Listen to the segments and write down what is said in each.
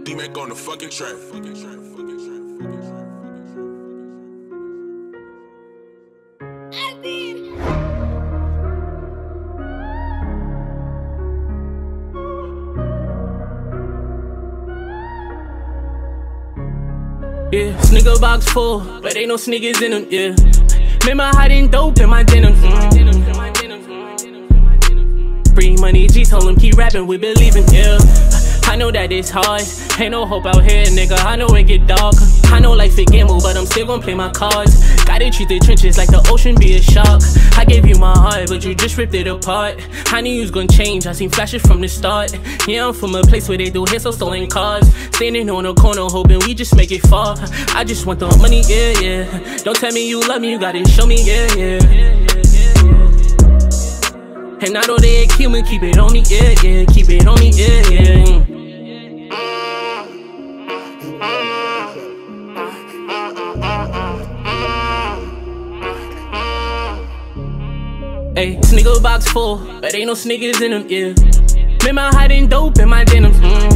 D-Mac on the fucking track. Yeah, snigger box full, but ain't no sniggers in them, yeah. Remember hiding dope in my denim. Free money, G told him keep rapping, we believing, yeah. I know that it's hard, ain't no hope out here, nigga, I know it get dark. I know life a gamble, but I'm still gon' play my cards. Gotta treat the trenches like the ocean be a shark. I gave you my heart, but you just ripped it apart. I knew you was gon' change, I seen flashes from the start. Yeah, I'm from a place where they do hits on stolen cars. Standing on a corner hoping we just make it far. I just want the money, yeah, yeah. Don't tell me you love me, you gotta show me, yeah, yeah. And I know they ain't human, keep it on me, yeah, yeah. Keep it on me, yeah, yeah. Ayy, snigger box full, but ain't no sniggers in them, yeah. Remember hiding dope in my denim.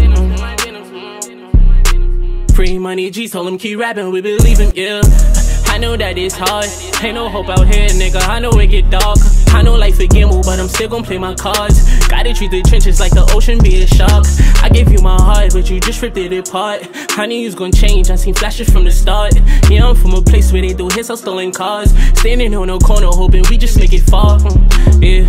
Free money, G told him keep rapping, we believing, yeah. I know that it's hard, ain't no hope out here, nigga, I know it get dark. I know life a gamble, but I'm still gon' play my cards. Gotta treat the trenches like the ocean be a shark. I gave you my heart, but you just ripped it apart. I knew you was gon' change, I seen flashes from the start. Yeah, I'm from a place where they do hits on stolen cars. Standing on a corner hoping we just make it far, yeah.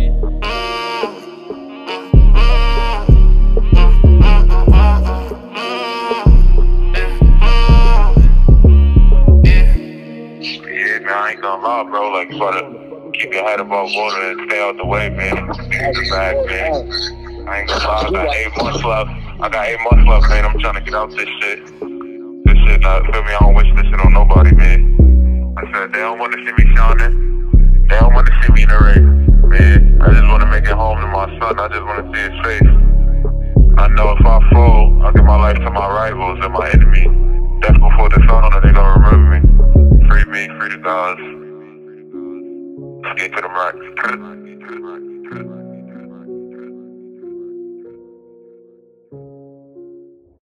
I ain't gonna lie, bro, like, try to keep your head above water and stay out the way, man. It's bad, man. I ain't gonna lie, I got 8 months left. Man. I'm trying to get out this shit. This shit, feel me, I don't wish this shit on nobody, man. I said, they don't want to see me shining. They don't want to see me in the race, man. I just want to make it home to my son. I just want to see his face. I know if I fall, I'll give my life to my rivals and my enemy. That's before the sun, and they gonna remember me. Free me, free the gods. Escape to the rocks.